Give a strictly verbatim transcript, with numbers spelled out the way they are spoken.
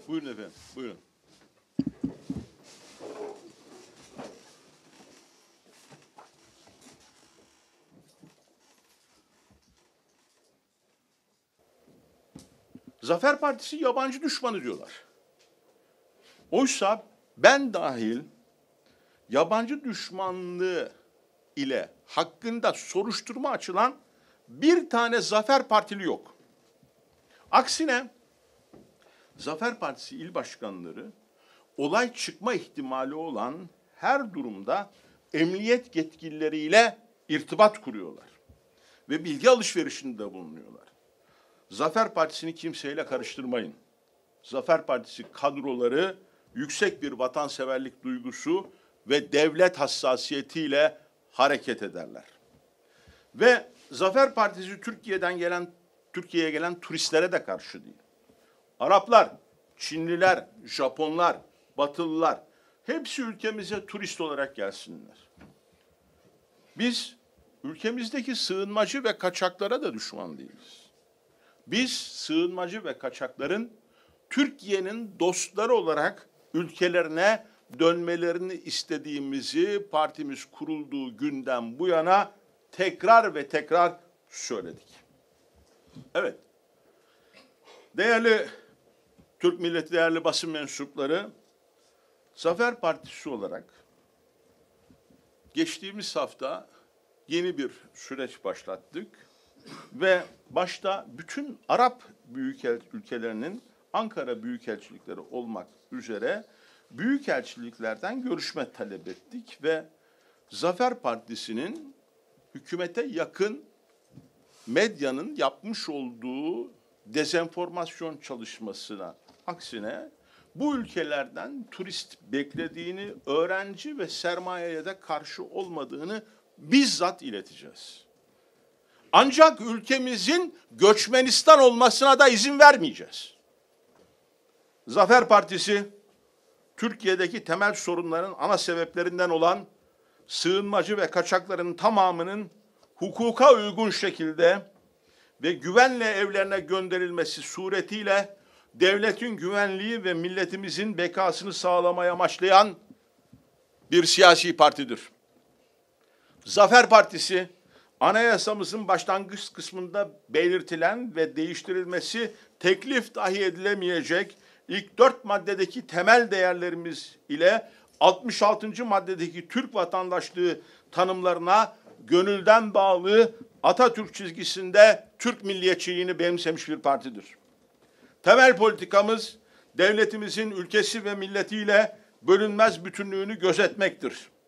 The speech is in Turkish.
Buyurun efendim, buyurun. Zafer Partisi yabancı düşmanı diyorlar. Oysa ben dahil yabancı düşmanlığı ile hakkında soruşturma açılan bir tane Zafer Partili yok. Aksine Zafer Partisi il başkanları olay çıkma ihtimali olan her durumda emniyet yetkilileriyle irtibat kuruyorlar ve bilgi alışverişinde bulunuyorlar. Zafer Partisi'ni kimseyle karıştırmayın. Zafer Partisi kadroları yüksek bir vatanseverlik duygusu ve devlet hassasiyetiyle hareket ederler. Ve Zafer Partisi Türkiye'den gelen Türkiye'ye gelen turistlere de karşı değil. Araplar, Çinliler, Japonlar, Batılılar hepsi ülkemize turist olarak gelsinler. Biz ülkemizdeki sığınmacı ve kaçaklara da düşman değiliz. Biz sığınmacı ve kaçakların Türkiye'nin dostları olarak ülkelerine dönmelerini istediğimizi partimiz kurulduğu günden bu yana tekrar ve tekrar söyledik. Evet. Değerli Türk milleti, değerli basın mensupları, Zafer Partisi olarak geçtiğimiz hafta yeni bir süreç başlattık ve başta bütün Arap büyükel ülkelerinin Ankara büyükelçilikleri olmak üzere büyükelçiliklerden görüşme talep ettik ve Zafer Partisi'nin hükümete yakın medyanın yapmış olduğu dezenformasyon çalışmasına aksine bu ülkelerden turist beklediğini, öğrenci ve sermayeye de karşı olmadığını bizzat ileteceğiz. Ancak ülkemizin göçmenistan olmasına da izin vermeyeceğiz. Zafer Partisi, Türkiye'deki temel sorunların ana sebeplerinden olan sığınmacı ve kaçakların tamamının hukuka uygun şekilde ve güvenle evlerine gönderilmesi suretiyle devletin güvenliği ve milletimizin bekasını sağlamaya amaçlayan bir siyasi partidir. Zafer Partisi, anayasamızın başlangıç kısmında belirtilen ve değiştirilmesi teklif dahi edilemeyecek ilk dört maddedeki temel değerlerimiz ile altmış altıncı maddedeki Türk vatandaşlığı tanımlarına gönülden bağlı Atatürk çizgisinde Türk milliyetçiliğini benimsemiş bir partidir. Temel politikamız devletimizin ülkesi ve milletiyle bölünmez bütünlüğünü gözetmektir.